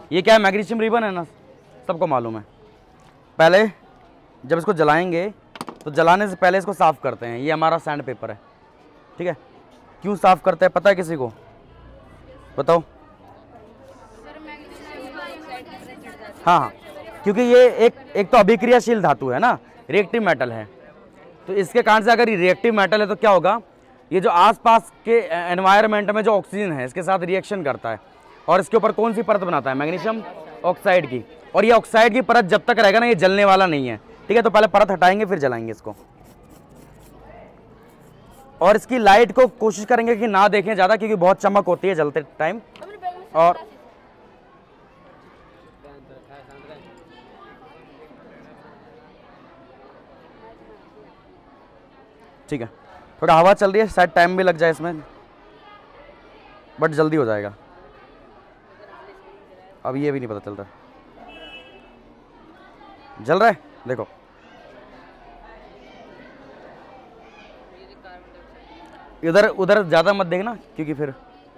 ये क्या है, मैग्नीशियम रिबन है ना, सबको मालूम है। पहले जब इसको जलाएंगे तो जलाने से पहले इसको साफ़ करते हैं। ये हमारा सैंड पेपर है, ठीक है। क्यों साफ़ करते हैं पता है किसी को? बताओ। हाँ हाँ, क्योंकि ये एक तो अभिक्रियाशील धातु है ना, रिएक्टिव मेटल है। तो इसके कारण से अगर ये रिएक्टिव मेटल है तो क्या होगा, ये जो आसपास के एनवायरनमेंट में जो ऑक्सीजन है इसके साथ रिएक्शन करता है और इसके ऊपर कौन सी परत बनाता है, मैग्नीशियम ऑक्साइड की। और ये ऑक्साइड की परत जब तक रहेगा ना ये जलने वाला नहीं है, ठीक है। तो पहले परत हटाएंगे फिर जलाएंगे इसको। और इसकी लाइट को कोशिश करेंगे कि ना देखें ज़्यादा, क्योंकि बहुत चमक होती है जलते टाइम। और ठीक है, थोड़ा हवा चल रही है, शायद टाइम भी लग जाए इसमें, बट जल्दी हो जाएगा। अब ये भी नहीं पता चलता जल रहा है, देखो। इधर उधर ज़्यादा मत देखना, क्योंकि फिर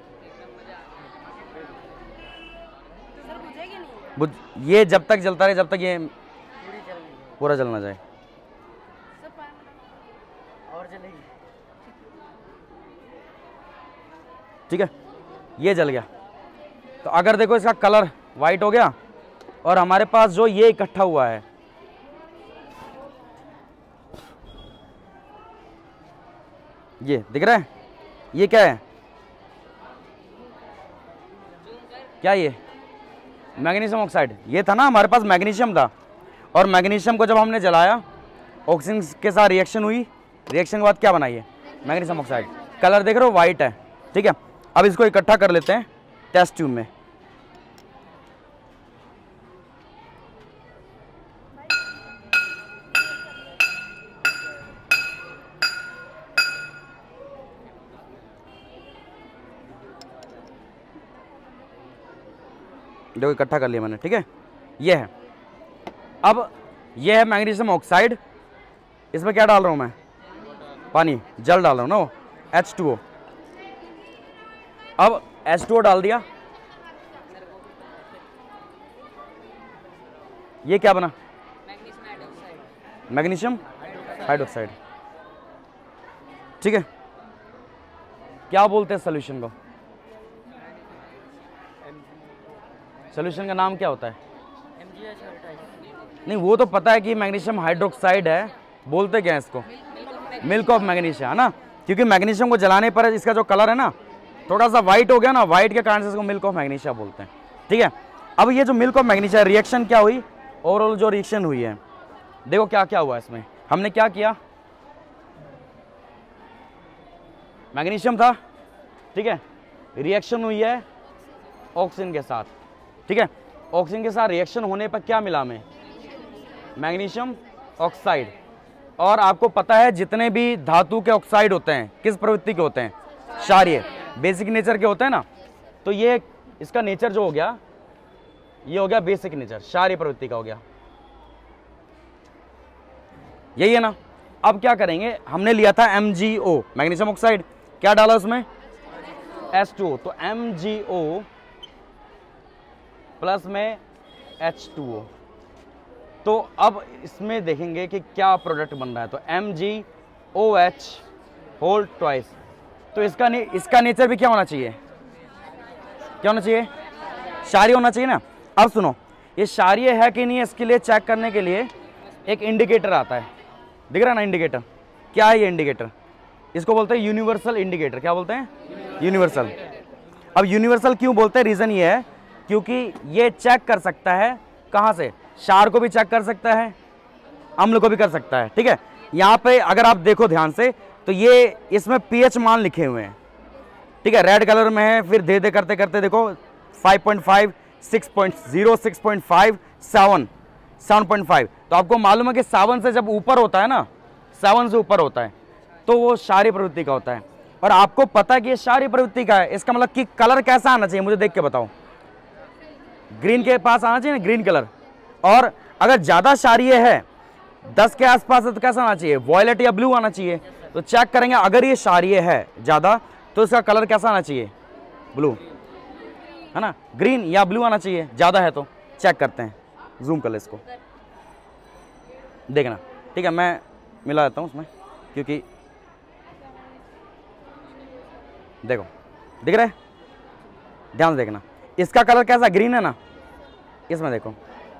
ये जब तक जलता रहे, जब तक ये पूरा जल ना जाए। ठीक है, ये जल गया। तो अगर देखो इसका कलर वाइट हो गया और हमारे पास जो ये इकट्ठा हुआ है, ये दिख रहा है, ये क्या है, क्या ये मैग्नीशियम ऑक्साइड। ये था ना हमारे पास मैग्नीशियम था, और मैग्नीशियम को जब हमने जलाया ऑक्सीजन के साथ रिएक्शन हुई, रिएक्शन के बाद क्या बनाई है, मैग्नीशियम ऑक्साइड। कलर देख रहे हो, वाइट है, ठीक है। अब इसको इकट्ठा कर लेते हैं टेस्ट ट्यूब में। देखो इकट्ठा कर लिया मैंने, ठीक है। ये है, अब ये है मैग्नीशियम ऑक्साइड। इसमें क्या डाल रहा हूं मैं, पानी, जल डाल रहा हूं ना, H2O। अब H2O डाल दिया, ये क्या बना, मैग्नीशियम हाइड्रोक्साइड, ठीक है। क्या बोलते हैं सॉल्यूशन को, सॉल्यूशन का नाम क्या होता है, नहीं वो तो पता है कि मैग्नीशियम हाइड्रोक्साइड है, बोलते क्या है इसको, मिल्क ऑफ मैग्नीशिया, है ना। क्योंकि मैग्नीशियम को जलाने पर इसका जो कलर है ना थोड़ा सा वाइट हो गया ना, वाइट के कारण से इसको मिल्क ऑफ मैग्नीशिया बोलते हैं, ठीक है। अब ये जो मिल्क ऑफ मैग्नीशिया रिएक्शन क्या हुई, ओवरऑल जो रिएक्शन हुई है, देखो क्या क्या हुआ इसमें। हमने क्या किया, मैग्नीशियम था, ठीक है, रिएक्शन हुई है ऑक्सीजन के साथ, ठीक है। ऑक्सीजन के साथ रिएक्शन होने पर क्या मिला हमें, मैग्नीशियम ऑक्साइड। और आपको पता है जितने भी धातु के ऑक्साइड होते हैं किस प्रवृत्ति के होते हैं, क्षारीय, बेसिक नेचर के होते हैं ना। तो ये इसका नेचर जो हो गया, ये हो गया बेसिक नेचर, क्षारीय प्रवृत्ति का हो गया, यही है ना। अब क्या करेंगे, हमने लिया था MgO मैग्नीशियम ऑक्साइड, क्या डाला उसमें, H2O। तो MgO प्लस में H2O। तो अब इसमें देखेंगे कि क्या प्रोडक्ट बन रहा है। तो MgOH होल ट्वाइस। तो इसका नेचर भी क्या होना चाहिए, क्या होना चाहिए, क्षारीय होना चाहिए ना। अब सुनो, ये क्षारीय है कि नहीं है, इसके लिए चेक करने के लिए एक इंडिकेटर आता है, दिख रहा है ना इंडिकेटर, क्या है ये इंडिकेटर, इसको बोलते हैं यूनिवर्सल इंडिकेटर। क्या बोलते हैं, यूनिवर्सल। अब यूनिवर्सल क्यों बोलते हैं, रीजन ये है क्योंकि ये चेक कर सकता है कहाँ से, क्षार को भी चेक कर सकता है, अम्ल को भी कर सकता है, ठीक है। यहाँ पे अगर आप देखो ध्यान से तो ये इसमें pH मान लिखे हुए हैं, ठीक है, रेड कलर में है। फिर धीरे धीरे करते करते देखो 5.5, 6.0, 6.5, 7, 7.5। तो आपको मालूम है कि 7 से जब ऊपर होता है ना, 7 से ऊपर होता है तो वो क्षारीय प्रवृत्ति का होता है। और आपको पता है कि ये क्षारीय प्रवृत्ति का है, इसका मतलब कि कलर कैसा आना चाहिए, मुझे देख के बताओ, ग्रीन के पास आना चाहिए ना, ग्रीन कलर। और अगर ज्यादा क्षारीय है 10 के आसपास है तो कैसा आना चाहिए, वॉयलेट या ब्लू आना चाहिए। तो चेक करेंगे, अगर ये क्षारीय है ज्यादा तो इसका कलर कैसा आना चाहिए, ब्लू। है ना, ग्रीन या ब्लू आना चाहिए, ज़्यादा है तो चेक करते हैं, जूम कर ले इसको, देखना। ठीक है, मैं मिला देता हूँ उसमें, क्योंकि देखो दिख रहा है, ध्यान से देखना, इसका कलर कैसा, ग्रीन है ना, इसमें देखो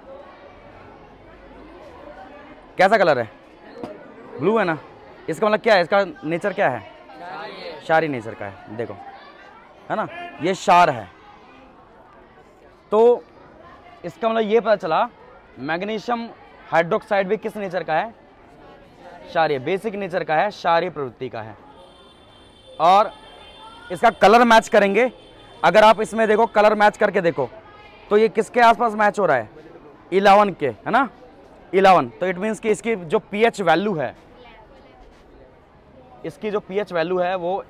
कैसा कलर है, ब्लू है ना, इसका मतलब क्या है, इसका नेचर क्या है, क्षारी नेचर का है, देखो है ना, ये क्षार है। तो इसका मतलब ये पता चला मैग्नीशियम हाइड्रोक्साइड भी किस नेचर का है, क्षारीय, बेसिक नेचर का है, क्षारीय प्रवृत्ति का है। और इसका कलर मैच करेंगे, अगर आप इसमें देखो कलर मैच करके देखो तो ये किसके आसपास मैच हो रहा है, 11 के, है ना, 11। तो इट मीन्स कि इसकी जो पीएच वैल्यू है, इसकी जो पीएच वैल्यू है वो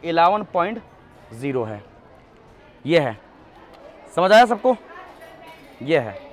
11.0 है। ये है, समझ आया सबको, ये है।